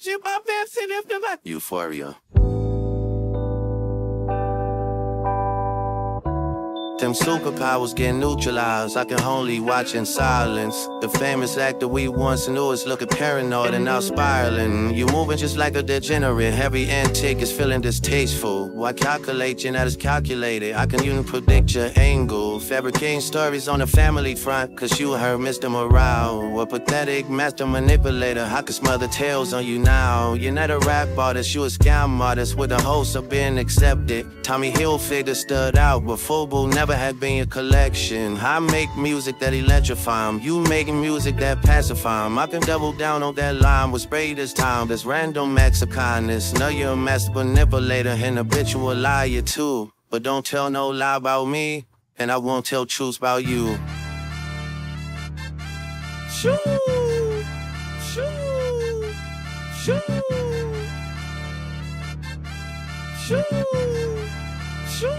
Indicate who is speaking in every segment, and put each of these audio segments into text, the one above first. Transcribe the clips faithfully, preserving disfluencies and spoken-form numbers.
Speaker 1: Euphoria. Them superpowers get neutralized. I can only watch in silence. The famous actor we once knew is looking paranoid and now spiraling. You moving just like a degenerate. Every antic is feeling distasteful. Why calculate you not as calculated? I can even predict your angle. Fabricating stories on the family front, cause you heard Mister Morale. A pathetic master manipulator. I can smell the tales on you now. You're not a rap artist, you a scam artist with the hopes of being accepted. Tommy Hilfiger stood out, but Fubu never had been your collection. I make music that electrify 'em. You making music that pacify 'em. I can double down on that line with spray this time. There's random acts of kindness. Know you're a master manipulator and habitual liar too. But don't tell no lie about me, and I won't tell truths about you. Shoo, shoo, shoo, shoo, shoo.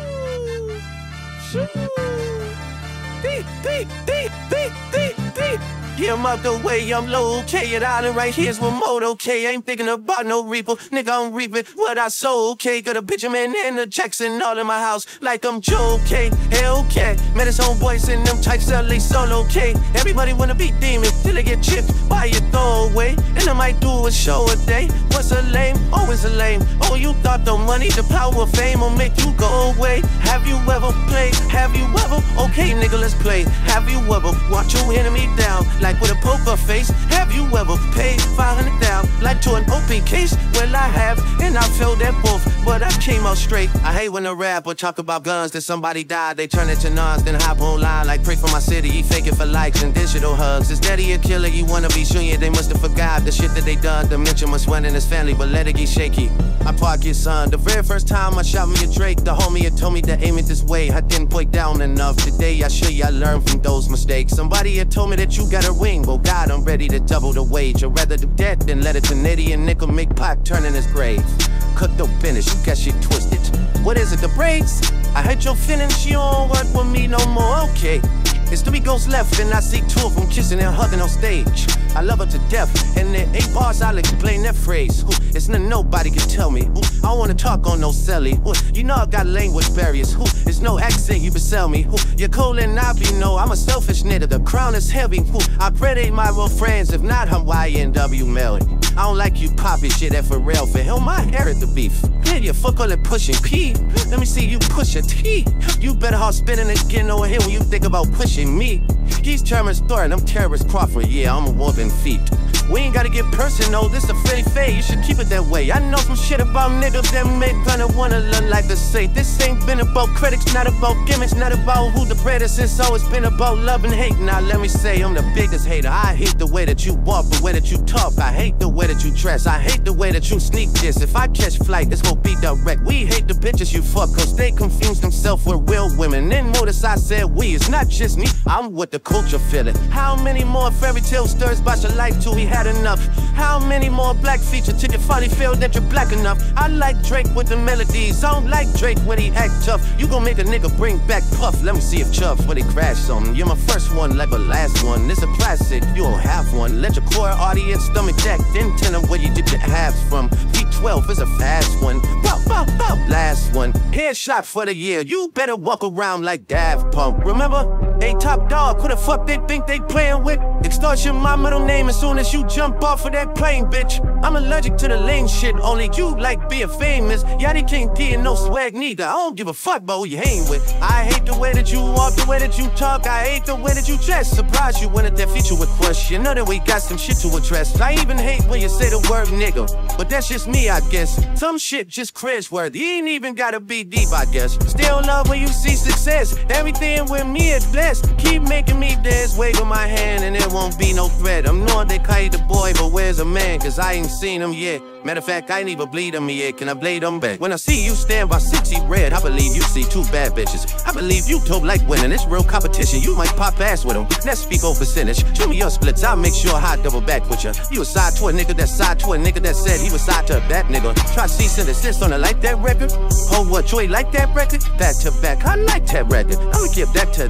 Speaker 1: Dee, dee, dee, dee, dee, dee. Yeah, I'm out the way, I'm low, okay. At island right here's remote, okay. Ain't thinking about no reaper, nigga, I'm reaping what I sow, okay. Got a Benjamin and a Jackson all in my house, like I'm Joe, okay. Hellcat, met his homeboys in them types, sell they solo, okay. Everybody wanna be demon, till they get chipped by your throwaway. And I might do a show a day. What's a lame? Always a lame. Oh, you thought the money, the power of fame will make you go away. Have you ever played? Have you ever? Okay, nigga, let's play. Have you ever watch your enemy down? Like with a poker face. Have you ever paid five hundred thousand like to an O P case? Well, I have, and I felt that both, but I came out straight. I hate when a rapper talk about guns, then somebody died, they turn it to nuns, then hop online like pray for my city. He fake it for likes and digital hugs. Is daddy a killer? You wanna be junior? They must have forgot the shit that they done. Dementia must run in his family, but let it get shaky. I park your son. The very first time I shot me a Drake, the homie had told me to aim it this way. I didn't break down enough. Today I show you I learned from those mistakes. Somebody had told me that you got a ring. Well, God, I'm ready to double the wage. I'd rather do that than let it to Nitty and Nickel make Pac turn in his grave. Cook the finish, you got shit twisted. What is it, the braids? I heard your feelings, you don't work with me no more, okay. It's three ghosts left and I see two of them kissing and hugging on stage. I love her to death, and in eight bars I'll explain that phrase. Ooh, it's nothing nobody can tell me. Ooh, I don't wanna talk on no celly. Ooh, you know I got language barriers. Ooh, it's no accent you can sell me. Ooh, you're cold and I be no, I'm a selfish nigga. The crown is heavy. Ooh, I pray they my real friends. If not, I'm Y N W Melly. I don't like you poppy shit at Pharrell. For him, I inherit the beef. Yeah, you fuck all that pushing P. Let me see you push a T. You better hard spinning again over here when you think about pushing me. He's Terrence Thornton, I'm Terrence Crawford. Yeah, I'm a woman feet. We ain't gotta get personal, this a Freddy Faye, you should keep it that way. I know some shit about niggas that make gonna wanna learn like to say. This ain't been about critics, not about gimmicks, not about who the predators. It's always been about love and hate. Now let me say I'm the biggest hater. I hate the way that you walk, the way that you talk. I hate the way that you dress, I hate the way that you sneak this. If I catch flight, this gon' be direct. We hate the bitches you fuck, cause they confuse themselves with real women. Then notice I said we, it's not just me, I'm with the culture feeling. How many more fairy tale stories about your life till we had enough? How many more black features till you finally feel that you're black enough? I like Drake with the melodies, I don't like Drake when he act tough. You gon' make a nigga bring back Puff, let me see if Chubbs when they crash something. You're my first one like a last one, it's a classic, you don't have one. Let your core audience stomach that, then tell them where you did your halves from. V twelve is a fast one, bow, bow, bow, last one. Headshot for the year, you better walk around like Daft Punk. Remember? Hey, Top Dog, who the fuck they think they playin' with? Extortion my middle name as soon as you jump off of that plane, bitch. I'm allergic to the lame shit, only you like being famous. Yachty can't D and no swag neither. I don't give a fuck about who you hang with. I hate the way that you walk, the way that you talk. I hate the way that you dress. Surprise you wanted that feature request. You know that we got some shit to address. I even hate when you say the word nigga, but that's just me, I guess. Some shit just cringe-worthy. You ain't even gotta be deep, I guess. Still love when you see success. Everything with me is blessed. Keep making me dance, waving my hand, and it won't be no threat. I'm knowing they call you the boy, but where's a man? Cause I ain't seen him yet. Matter of fact, I ain't even bleed him yet. Can I blade them back? When I see you stand by sixty red, I believe you see two bad bitches. I believe you dope like winning. It's real competition. You might pop ass with them. Let's speak on percentage. Show me your splits. I'll make sure I double back with you. You a side to a nigga that side to a nigga that said he was side to that nigga. Try to cease and desist on it like that record. Oh, what? You ain't like that record? Back to back. I like that record. I'ma give that to that for the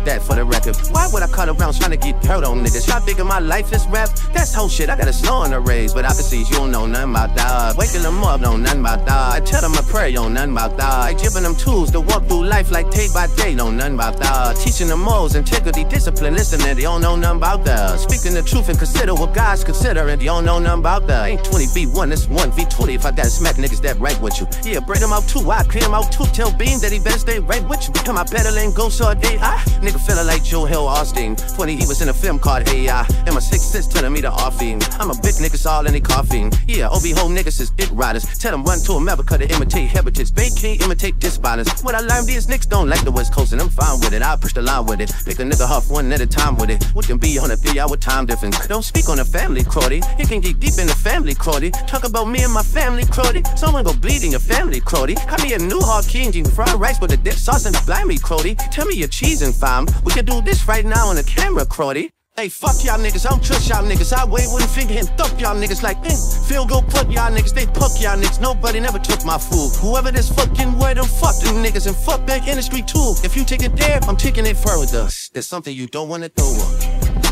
Speaker 1: record. Why would I cut around trying to get hurt on niggas? Y'all thinking my life is rap? That's whole shit. I got a snow on the raise, but I can see you don't know nothing about that. Waking them up, know nothing about that. I tell them I pray, know nothing about that. I giving them tools to walk through life like day by day, know nothing about that. Teaching them morals, integrity, discipline, listening, they don't know nothing about that. Speaking the truth and consider what God's considering, they don't know nothing about that. Ain't twenty v one, it's one v twenty if I gotta smack niggas that right with you. Yeah, break them out too, I clear them out too. Tell Bean that he better stay right with you. Come out better and go so day. Ah, nigga feeling like Joe Hill Austin. twenty, he was in a film called A I. And my six six telling me to offing. I'm a big niggas all in the coughing. Yeah, O B ho niggas is dick riders. Tell them run to America to imitate heritage. They can't imitate this violence. What I learned is niggas don't like the West Coast and I'm fine with it. I push the line with it. Pick a nigga huff one at a time with it. We can be on a three hour time difference. Don't speak on the family, Crody. You can get deep in the family, Crody. Talk about me and my family, Crody. Someone go bleed in your family, Crody. Call me a new hard king, fried rice with a dip sauce and blind me, Crody. Tell me your cheese and fam. We can do this right now on the camera, Crody. Hey, fuck y'all niggas, I don't trust y'all niggas. I wave one finger and thump y'all niggas like, eh. Feel go put y'all niggas, they puck y'all niggas. Nobody never took my food. Whoever this fucking word, them fuck them niggas and fuck that industry too. If you take it there, I'm taking it further. There's something you don't wanna throw up.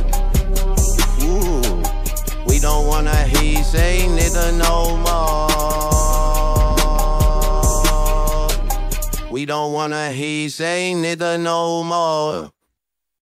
Speaker 1: Ooh, we don't wanna he say nigga no more. We don't wanna he say nigga no more.